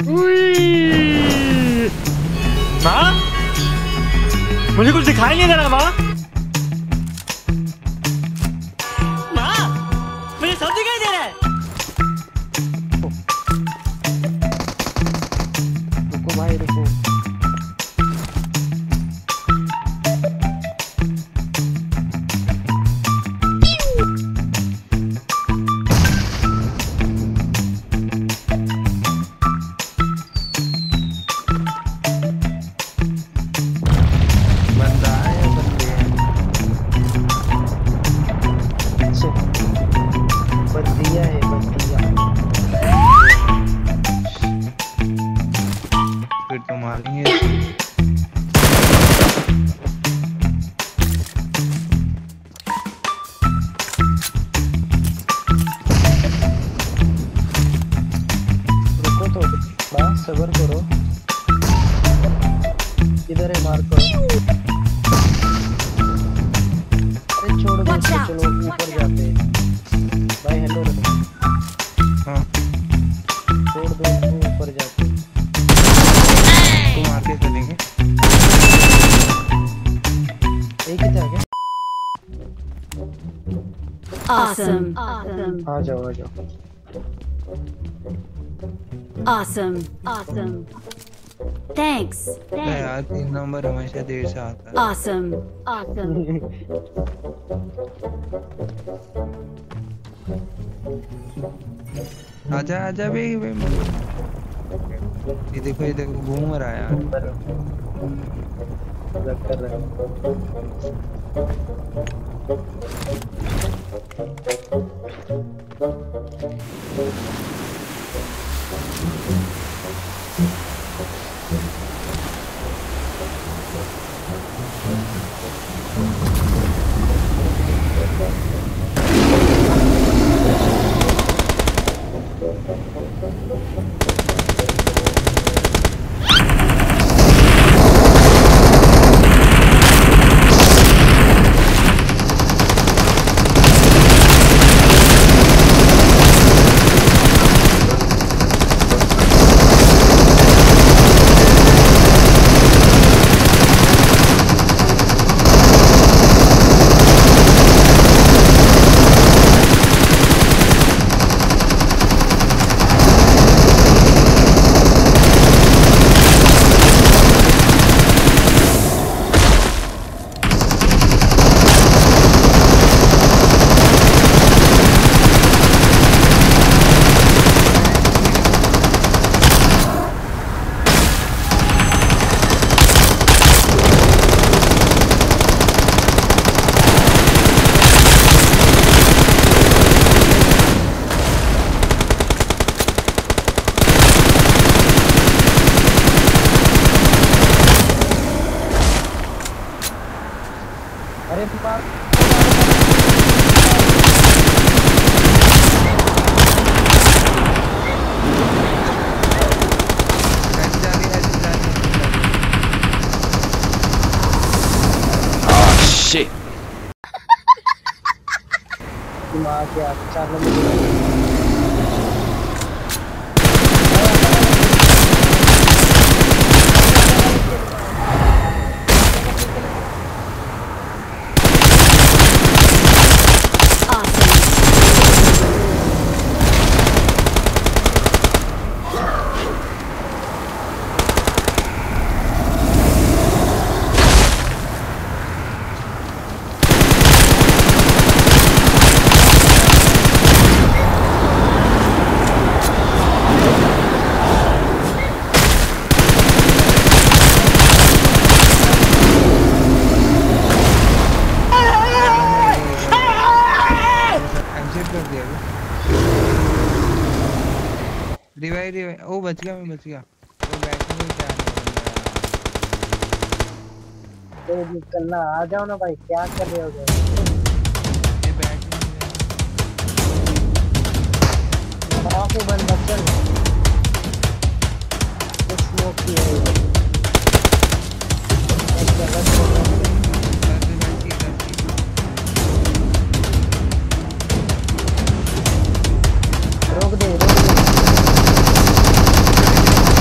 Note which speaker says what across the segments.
Speaker 1: माँ, मुझे कुछ दिखाई नहीं दे रहा माँ। माँ, मुझे सब दिखाई दे रहा है।
Speaker 2: रुको भाई रुको। सबर करो, किधर है मार करो। अरे छोड़ दो, चलो ऊपर जाते हैं भाई। हेलो हाँ छोड़ दो, ऊपर जाते हैं।
Speaker 3: तुम आगे चलेंगे
Speaker 2: एक ही था क्या?
Speaker 4: Awesome. Awesome.
Speaker 2: आ जाओ आ जाओ।
Speaker 4: Awesome. Awesome. Thanks.
Speaker 3: यार 3 नंबर हमेशा देर से आता है।
Speaker 4: Awesome. Awesome.
Speaker 3: आजा आजा बे। ये देखो घूम रहा है यार।
Speaker 2: कर रहा अरे
Speaker 5: shit.
Speaker 2: क्या 4 नंबर
Speaker 3: रिवाइव। ओ बच गया, मैं बच गया। वो बैठने में क्या
Speaker 2: तो निकलना। आ जाओ ना भाई, क्या कर रहे हो?
Speaker 3: ये बैठने
Speaker 2: में बंद चल स्मोक की है। रोक दे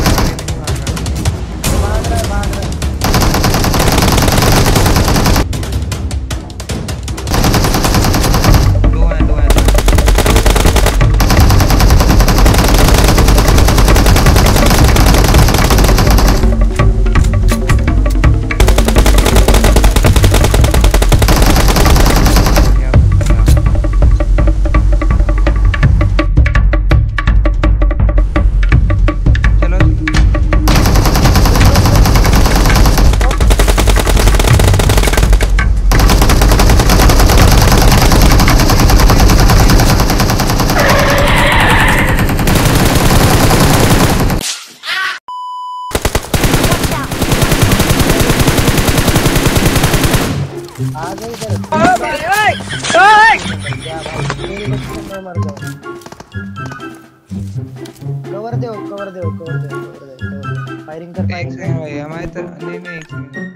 Speaker 2: आ गई इधर।
Speaker 1: ओए भाई ओए
Speaker 2: क्या भाई मेरी लोकेशन में मर जाओ। कवर दो कवर दो कवर दो कवर दो फायरिंग कर
Speaker 3: एक
Speaker 2: फायरिंग
Speaker 3: सेकंड
Speaker 2: कर।
Speaker 3: भाई हमारे तरफ नहीं नहीं एक सेकंड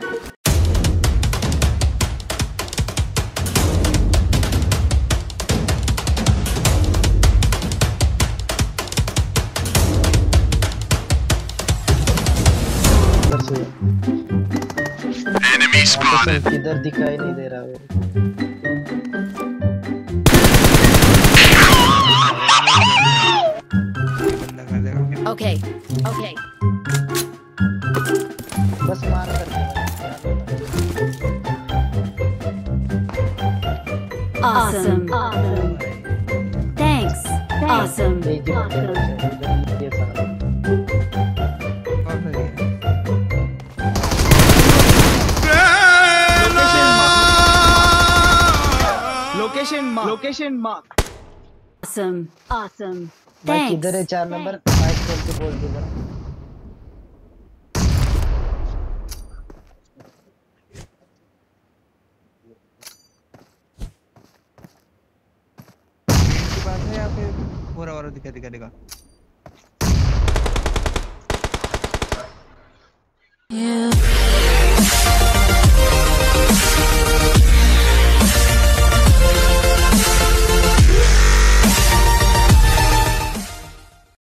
Speaker 2: एनिमी स्पॉटेड किधर दिखाई नहीं दे रहा है।
Speaker 3: बंदा कर देगा
Speaker 4: Okay. Okay.
Speaker 2: बस मार कर
Speaker 4: Awesome. Awesome. Thanks. Awesome.
Speaker 2: ये जो
Speaker 4: Awesome.
Speaker 2: ये सारा
Speaker 3: और सही है
Speaker 1: लोकेशन मार्क
Speaker 4: Awesome. Awesome.
Speaker 2: भाई
Speaker 4: Thanks.
Speaker 2: किधर है 4 नंबर 5 खोल के बोल दो जरा।
Speaker 3: की बात है या फिर पूरा दिखा दिखा दिखा